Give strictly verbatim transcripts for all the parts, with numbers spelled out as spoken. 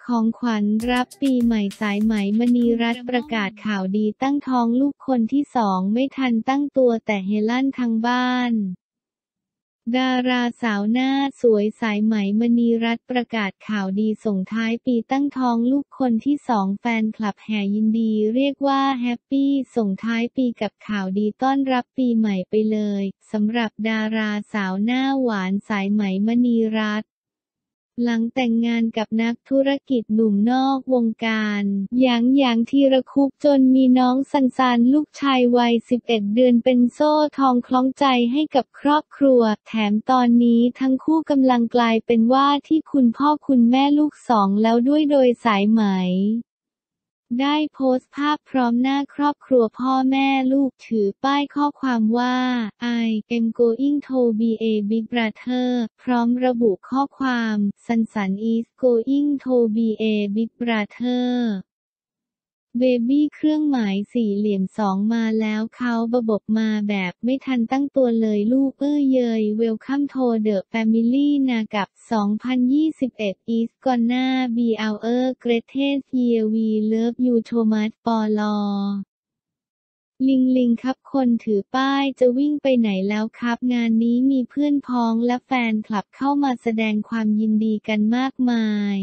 ของขวัญรับปีใหม่สายไหมมณีรัตน์ประกาศข่าวดีตั้งท้องลูกคนที่สองไม่ทันตั้งตัวแต่เฮลั่นทั้งบ้านดาราสาวหน้าสวยสายไหมมณีรัตน์ประกาศข่าวดีส่งท้ายปีตั้งท้องลูกคนที่สองแฟนคลับแห่ยินดีเรียกว่าแฮปปี้ส่งท้ายปีกับข่าวดีต้อนรับปีใหม่ไปเลยสำหรับดาราสาวหน้าหวานสายไหมมณีรัตน์หลังแต่งงานกับนักธุรกิจหนุ่มนอกวงการหยางหยางธีรคุปจนมีน้องซันซานลูกชายวัยสิบเอ็ดเดือนเป็นโซ่ทองคล้องใจให้กับครอบครัวแถมตอนนี้ทั้งคู่กำลังกลายเป็นว่าที่คุณพ่อคุณแม่ลูกสองแล้วด้วยโดยสายไหมได้โพสต์ภาพพร้อมหน้าครอบครัวพ่อแม่ลูกถือป้ายข้อความว่า I am going to be a big brother พร้อมระบุข้อความซันสัน is going to be a big brother เบบี้เครื่องหมายสี่เหลี่ยมสองมาแล้วเขาระบบมาแบบไม่ทันตั้งตัวเลยลูกเอ้ยเยย Welcome to the family นะกับ สองพันยี่สิบเอ็ด is gonna be our greatest year we love you so much ปลลิงลิงครับคนถือป้ายจะวิ่งไปไหนแล้วครับงานนี้มีเพื่อนพ้องและแฟนคลับเข้ามาแสดงความยินดีกันมากมาย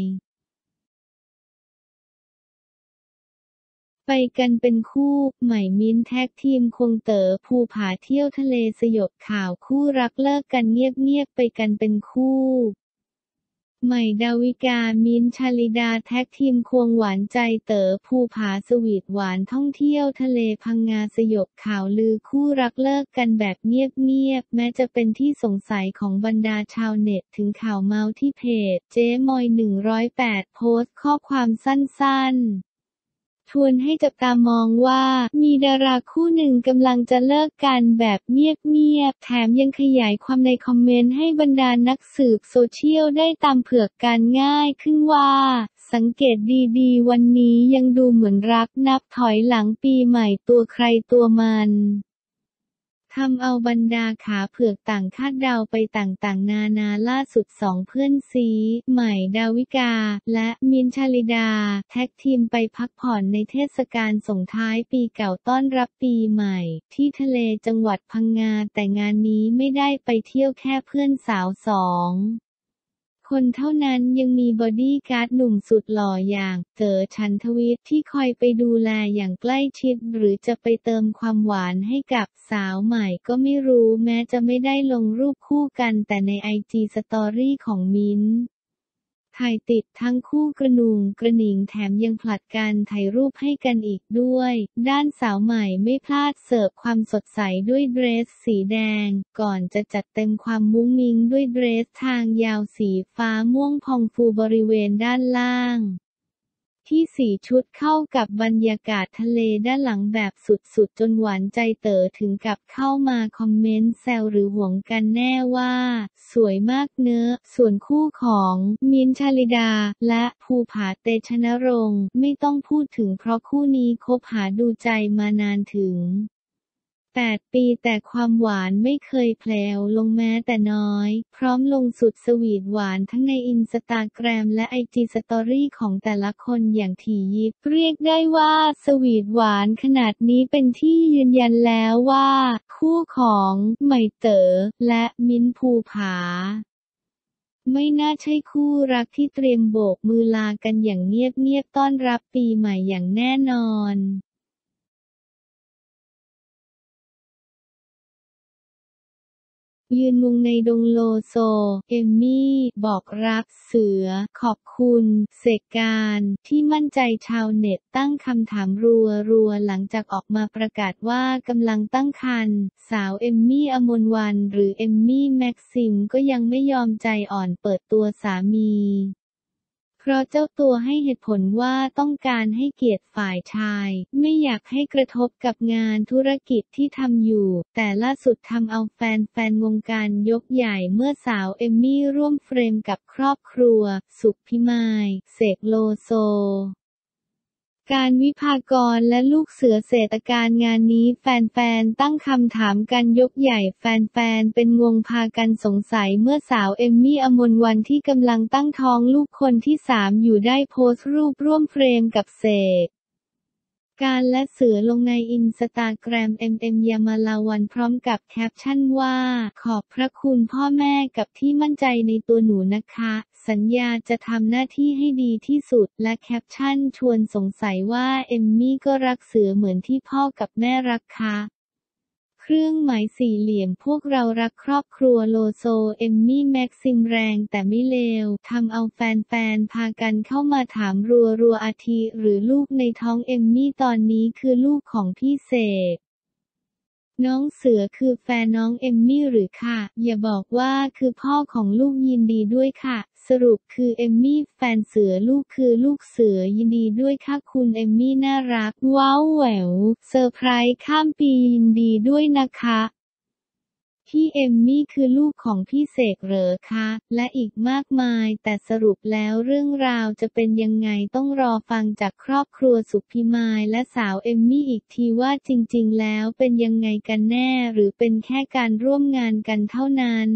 ไปกันเป็นคู่ใหม่มิ้นท์แท็กทีมคงเต๋อภูผาเที่ยวทะเลสยบข่าวคู่รักเลิกกันเงียบๆไปกันเป็นคู่ใหม่ดาวิกามิ้นท์ชลิดาแท็กทีมควงหวานใจเต๋อภูผาสวีทหวานท่องเที่ยวทะเลพังงาสยบข่าวลือคู่รักเลิกกันแบบเงียบๆแม้จะเป็นที่สงสัยของบรรดาชาวเน็ตถึงข่าวเมาส์ที่เพจเจ๊มอยหนึ่งร้อยแปดโพสต์ข้อความสั้นๆชวนให้จับตามองว่ามีดาราคู่หนึ่งกำลังจะเลิกกันแบบเงียบๆแถมยังขยายความในคอมเมนต์ให้บรรดานักสืบโซเชียลได้ตามเผือกกันง่ายขึ้นว่าสังเกตดีๆวันนี้ยังดูเหมือนรักนับถอยหลังปีใหม่ตัวใครตัวมันทำเอาบรรดาขาเผือกต่างคาดเดาไปต่างๆนานาล่าสุดสองเพื่อนซีใหม่ดาวิกาและมิ้นท์ชลิดาแท็กทีมไปพักผ่อนในเทศกาลส่งท้ายปีเก่าต้อนรับปีใหม่ที่ทะเลจังหวัดพังงาแต่งานนี้ไม่ได้ไปเที่ยวแค่เพื่อนสาวสองคนเท่านั้นยังมีบอดี้การ์ดหนุ่มสุดหล่ออย่างเต๋อฉันทวิทย์ที่คอยไปดูแลอย่างใกล้ชิดหรือจะไปเติมความหวานให้กับสาวใหม่ก็ไม่รู้แม้จะไม่ได้ลงรูปคู่กันแต่ในไอจีสตอรี่ของมิ้นท์ถ่ายติดทั้งคู่กระหนุ่งกระหนิงแถมยังผลัดกันถ่ายรูปให้กันอีกด้วยด้านสาวใหม่ไม่พลาดเสิร์ฟความสดใสด้วยเดรสสีแดงก่อนจะจัดเต็มความมุ้งมิ้งด้วยเดรสทางยาวสีฟ้าม่วงพองฟูบริเวณด้านล่างที่สีชุดเข้ากับบรรยากาศทะเลด้านหลังแบบสุดๆจนหวานใจเต๋อถึงกับเข้ามาคอมเมนต์แซวหรือหวงกันแน่ว่าสวยมากเนอะส่วนคู่ของมิ้นท์ชลิดาและภูผาเตชะนรงค์ไม่ต้องพูดถึงเพราะคู่นี้คบหาดูใจมานานถึงแปดปีแต่ความหวานไม่เคยแผ่วลงแม้แต่น้อยพร้อมลงสุดสวีทหวานทั้งในอินสตาแกรมและไอจีสตอรี่ของแต่ละคนอย่างถี่ยิบเรียกได้ว่าสวีทหวานขนาดนี้เป็นที่ยืนยันแล้วว่าคู่ของใหม่เต๋อและมิ้นท์ภูผาไม่น่าใช่คู่รักที่เตรียมโบกมือลากันอย่างเงียบๆต้อนรับปีใหม่อย่างแน่นอนยืนมุงในดงโลโซเอมมี่บอกรักเสือขอบคุณเสกการที่มั่นใจชาวเน็ตตั้งคำถามรัวๆหลังจากออกมาประกาศว่ากำลังตั้งครรภ์สาวเอมมี่อมรวรรณหรือเอมมี่แม็กซิมก็ยังไม่ยอมใจอ่อนเปิดตัวสามีเพราะเจ้าตัวให้เหตุผลว่าต้องการให้เกียรติฝ่ายชายไม่อยากให้กระทบกับงานธุรกิจที่ทำอยู่แต่ล่าสุดทำเอาแฟนๆวงการยกใหญ่เมื่อสาวเอมมี่ร่วมเฟรมกับครอบครัวสุขพิมายเสกโลโซการวิภากรและลูกเสือเศรษฐการงานนี้แฟนๆตั้งคำถามกันยกใหญ่แฟนๆเป็นงงพากันสงสัยเมื่อสาวเอมมี่อมรวรรณที่กำลังตั้งท้องลูกคนที่สามอยู่ได้โพสต์รูปร่วมเฟรมกับเสกการและเสือลงในอินสตาแกรม เอ็ม เอ็ม ยามาลาวันพร้อมกับแคปชั่นว่าขอบพระคุณพ่อแม่กับที่มั่นใจในตัวหนูนะคะสัญญาจะทำหน้าที่ให้ดีที่สุดและแคปชั่นชวนสงสัยว่าเอมมี่ก็รักเสือเหมือนที่พ่อกับแม่รักคะเครื่องหมายสี่เหลี่ยมพวกเรารักครอบครัวโลโซเอมมี่แม็กซิมแรงแต่ไม่เลวทำเอาแฟนๆพากันเข้ามาถามรัวๆอาทิหรือลูกในท้องเอมมี่ตอนนี้คือลูกของพี่เสกน้องเสือคือแฟนน้องเอมมี่หรือค่ะอย่าบอกว่าคือพ่อของลูกยินดีด้วยค่ะสรุปคือเอมมี่แฟนเสือลูกคือลูกเสือยินดีด้วยค่ะคุณเอมมี่น่ารักว้าวแหววเซอร์ไพรส์ข้ามปียินดีด้วยนะคะพี่เอมมี่คือลูกของพี่เสกเหรอคะและอีกมากมายแต่สรุปแล้วเรื่องราวจะเป็นยังไงต้องรอฟังจากครอบครัวสุขพิมายและสาวเอมมี่อีกทีว่าจริงๆแล้วเป็นยังไงกันแน่หรือเป็นแค่การร่วมงานกันเท่านั้น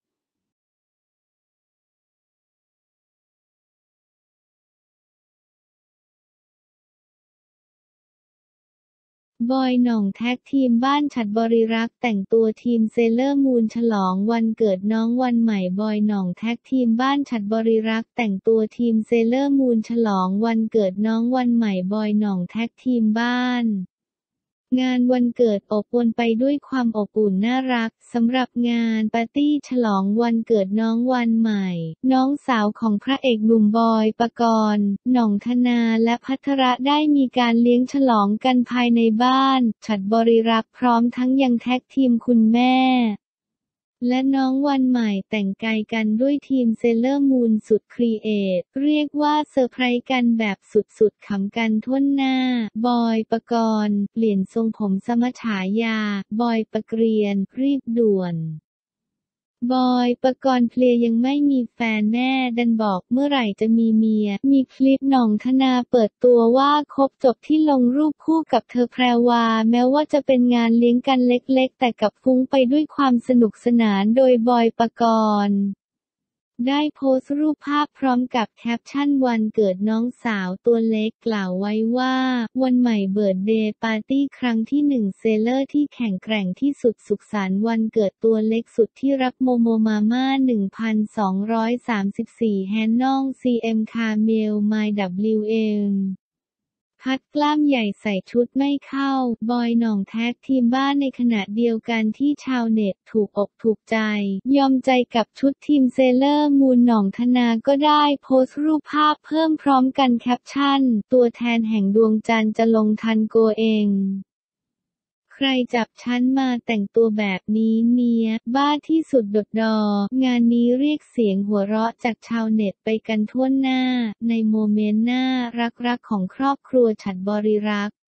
บอยหน่องแท็กทีมบ้านฉัตรบริรักษ์แต่งตัวทีมเซเลอร์มูนฉลองวันเกิดน้องวันใหม่บอยหน่องแท็กทีมบ้านฉัตรบริรักษ์แต่งตัวทีมเซเลอร์มูนฉลองวันเกิดน้องวันใหม่บอยหน่องแท็กทีมบ้านงานวันเกิดอบอวลไปด้วยความอบอุ่นน่ารักสำหรับงานปาร์ตี้ฉลองวันเกิดน้องวันใหม่น้องสาวของพระเอกหนุ่มบอยปกรณ์หน่องธนาและภัทรได้มีการเลี้ยงฉลองกันภายในบ้านฉัตรบริรักษ์พร้อมทั้งยังแท็กทีมคุณแม่และน้องวันใหม่แต่งกายกันด้วยทีมเซเลอร์มูนสุดครีเอทเรียกว่าเซอร์ไพรส์กันแบบสุดๆขำกันทั่วหน้าบอยปกรณ์เปลี่ยนทรงผมสมฉายาบอยปเกรียนรีบด่วนบอยปกรณ์เพลียยังไม่มีแฟนแม่ดันบอกเมื่อไหร่จะมีเมียมีคลิปหน่องธนาเปิดตัวว่าคบจบที่ลงรูปคู่กับเธอแพรวาแม้ว่าจะเป็นงานเลี้ยงกันเล็กๆแต่กับฟุ้งไปด้วยความสนุกสนานโดยบอยปกรณ์ได้โพสต์รูปภาพพร้อมกับแคปชั่นวันเกิดน้องสาวตัวเล็กกล่าวไว้ว่าวันใหม่เบิร์ธเดย์ปาร์ตี้ครั้งที่หนึ่งเซเลอร์ที่แข็งแกร่งที่สุดสุขสันต์วันเกิดตัวเล็กสุดที่รักโมโมมาม่าหนึ่งพันสองร้อยสามสิบสี่แฮนน้องซีเอ็มคาเมลไมดับลิวเอ็มพัดกล้ามใหญ่ใส่ชุดไม่เข้าบอยหน่องแท็กทีมบ้านในขณะเดียวกันที่ชาวเน็ตถูกอกถูกใจยอมใจกับชุดทีมเซเลอร์มูนหน่องธนาก็ได้โพสต์รูปภาพเพิ่มพร้อมกันแคปชั่นตัวแทนแห่งดวงจันทร์จะลงทันโกเองใครจับฉันมาแต่งตัวแบบนี้เนี่ยบ้าที่สุดดดดองานนี้เรียกเสียงหัวเราะจากชาวเน็ตไปกันทั่วหน้าในโมเมนต์น่ารักๆของครอบครัวฉัตรบริรักษ์